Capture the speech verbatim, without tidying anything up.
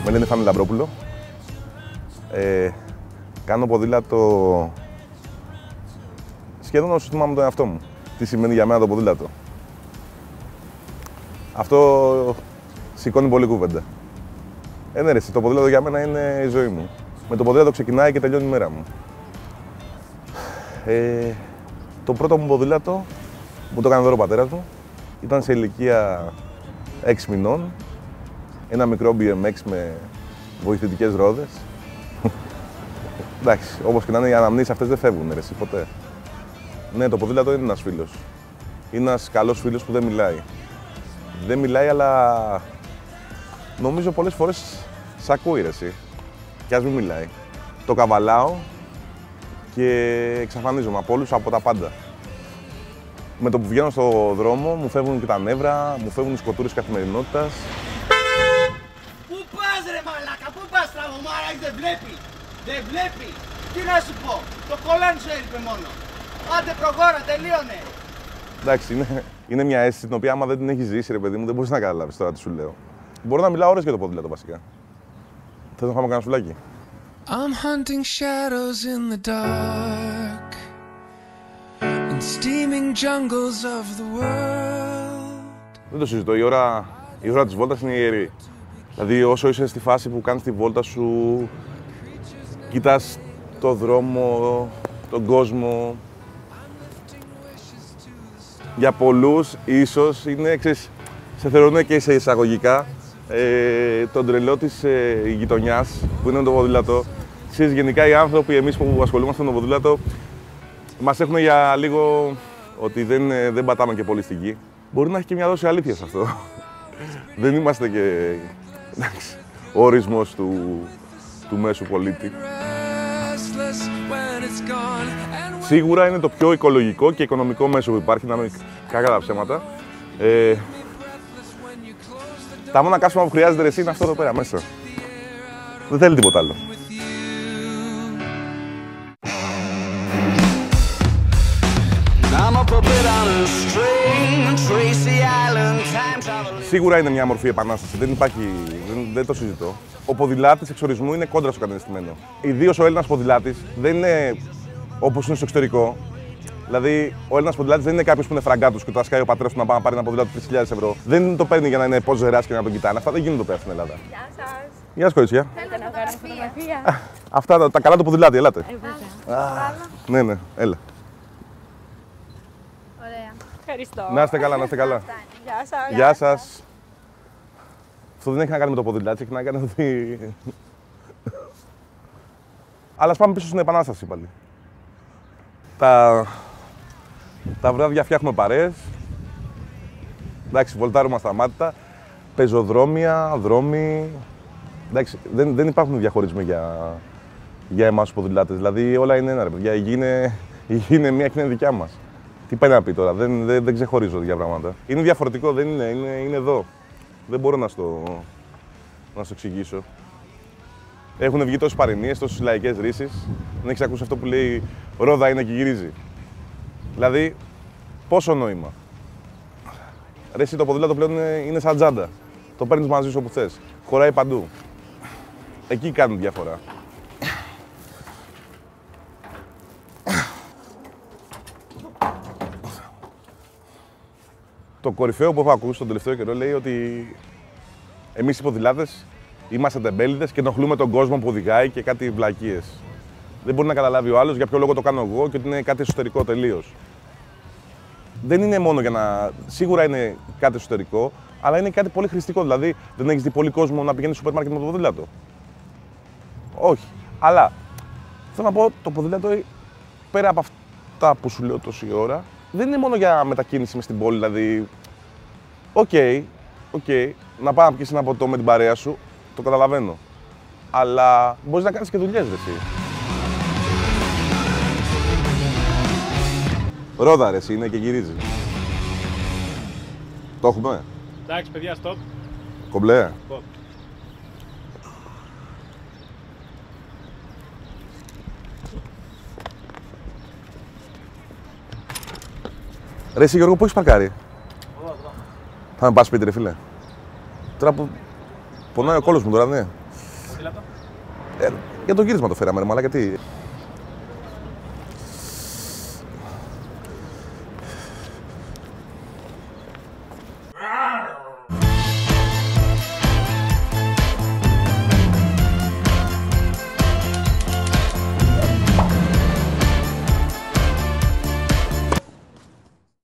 Με λένε Φάνη Λαμπρόπουλο. Ε, κάνω ποδήλατο σχεδόν όσο θυμάμαι τον εαυτό μου. Τι σημαίνει για μένα το ποδήλατο. Αυτό σηκώνει πολύ κουβέντα. Ε, ναι, ρε, το ποδήλατο για μένα είναι η ζωή μου. Με το ποδήλατο ξεκινάει και τελειώνει η μέρα μου. Ε, το πρώτο μου ποδήλατο μου το έκανε δώρο ο πατέρας μου. Ήταν σε ηλικία έξι μηνών. Ένα μικρό μπι εμ εξ με βοηθητικές ρόδες. Εντάξει, όπως και να είναι, οι αναμνήσεις αυτές δεν φεύγουν, ρε, εσύ, ποτέ. Ναι, το ποδήλατο είναι ένας φίλος. Είναι ένας καλός φίλος που δεν μιλάει. Δεν μιλάει, αλλά νομίζω πολλές φορές σ' ακούει, ρε, εσύ. Κι ας μην μιλάει. Το καβαλάω και εξαφανίζομαι από όλους, από τα πάντα. Με το που βγαίνω στο δρόμο, μου φεύγουν και τα νεύρα, μου φεύγουν οι σκοτούρες καθημερινότητας. Πού πας, ρε μαλάκα, πού πας, τραβομάρας, δεν βλέπει, δεν βλέπει. Τι να σου πω, το κολάν σου έλειπε μόνο. Άντε προχώρα, τελείωνε. Εντάξει, είναι, είναι μια αίσθηση την οποία άμα δεν την έχεις ζήσει, ρε παιδί μου, δεν μπορείς να καταλάβεις τώρα τι σου λέω. Μπορώ να μιλάω ώρες για το ποδήλατο βασικά. Θες να φάμε κανένα σουλάκι? I'm hunting shadows in the dark in steaming jungles of the world. Δεν το συζητώ, η ώρα, η ώρα της βόλτας είναι ιερή. Δηλαδή όσο είσαι στη φάση που κάνεις τη βόλτα σου, κοιτάς το δρόμο, τον κόσμο. Για πολλούς ίσως είναι, ξέρεις, σε θεωρούν και σε εισαγωγικά ε, τον τρελό της ε, γειτονιάς που είναι το ποδήλατο. Ξέρεις, γενικά οι άνθρωποι, εμείς που ασχολούμαστε με το ποδήλατο, μας έχουν για λίγο ότι δεν, δεν πατάμε και πολύ στη γη. Μπορεί να έχει και μια δόση αλήθειας αυτό. Δεν είμαστε και εντάξει, ο ορισμός του, του μέσου πολίτη. Σίγουρα είναι το πιο οικολογικό και οικονομικό μέσο που υπάρχει, να μην κακά τα ψέματα. Ε, τα μόνα καύσιμα που χρειάζεται, ρε, εσύ, είναι αυτό εδώ πέρα μέσα. Δεν θέλει τίποτα άλλο. Σίγουρα είναι μια μορφή επανάσταση, δεν υπάρχει, δεν, δεν το συζητώ. Ο ποδηλάτης εξορισμού είναι κόντρα στο κατεστημένο. Ιδίως ο Έλληνας ποδηλάτης δεν είναι όπως είναι στο εξωτερικό. Δηλαδή, ο Έλληνας ποδηλάτης δεν είναι κάποιος που είναι φραγκάτος και το ασκάει ο πατέρας του να πάει να πάρει ένα ποδήλατο τρεις χιλιάδες ευρώ. Δεν το παίρνει για να είναι ποζεράς και να τον κοιτάνε. Αυτά δεν γίνονται πέρα στην Ελλάδα. Γεια σας. Γεια σας, κορίτσια. Θέλετε να κάνω φωτογραφία? Αυτά τα, τα καλά του ποδηλάτη, ελάτε. Ε, Α, ναι, ναι, έλα. ωραία. Ευχαριστώ. Να είστε καλά, να είστε καλά. Γεια σας. Γεια σας. Αυτό δεν έχει να κάνει με το ποδηλάτι, έχει να κάνει ότι... Αλλά ας πάμε πίσω στην Επανάσταση πάλι. Τα, τα βράδια φτιάχνουμε παρέες. Εντάξει, βολτάρουμε ασταμάτητα. Πεζοδρόμια, δρόμοι. Εντάξει, δεν, δεν υπάρχουν διαχωρισμοί για, για εμάς τους ποδηλάτες. Δηλαδή όλα είναι ένα, ρε παιδιά. Η γη είναι, η γη είναι μία και είναι δικιά μας. Τι πάει να πει τώρα, δεν, δεν, δεν ξεχωρίζω για πράγματα. Είναι διαφορετικό, δεν είναι, είναι, είναι εδώ. Δεν μπορώ να στο, να στο εξηγήσω. Έχουν βγει τόσες παροιμίες, τόσες λαϊκές ρίσεις. Δεν έχεις ακούσει αυτό που λέει «Ρόδα είναι και γυρίζει». Δηλαδή, πόσο νόημα. Ρε εσύ, το ποδήλατο πλέον είναι, είναι σαν τζάντα. Το παίρνεις μαζί σου όπου θες. Χωράει παντού. Εκεί κάνει διαφορά. Το κορυφαίο που έχω ακούσει τον τελευταίο καιρό λέει ότι εμείς οι ποδηλάτες είμαστε τεμπέληδες και ενοχλούμε τον κόσμο που οδηγάει και κάτι βλακίες. Δεν μπορεί να καταλάβει ο άλλος για ποιο λόγο το κάνω εγώ και ότι είναι κάτι εσωτερικό τελείως. Δεν είναι μόνο για να. Σίγουρα είναι κάτι εσωτερικό, αλλά είναι κάτι πολύ χρηστικό. Δηλαδή, δεν έχεις δει πολύ κόσμο να πηγαίνει στο σούπερ μάρκετ με το ποδήλατο. Όχι. Αλλά θέλω να πω, το ποδήλατο πέρα από αυτά που σου λέω τόση ώρα, δεν είναι μόνο για μετακίνηση μες στην πόλη. Δηλαδή, οκ, okay, okay, να πάω να πιεις ένα ποτό με την παρέα σου, το καταλαβαίνω. Αλλά μπορείς να κάνεις και δουλειές, ρε εσύ. Ρόδα, ρε εσύ, είναι και γυρίζει. Το έχουμε. Εντάξει, παιδιά, stop. Κομπλέ. Stop. Ρε εσύ Γιώργο, πού έχεις παρκάρει? Θα με πας σπίτι, ρε φίλε. Τώρα που πονάει ο κόλος μου τώρα, ναι. ποδήλατο. Ε, για το γύρισμα το φέραμε, ρε μαλάκα, γιατί.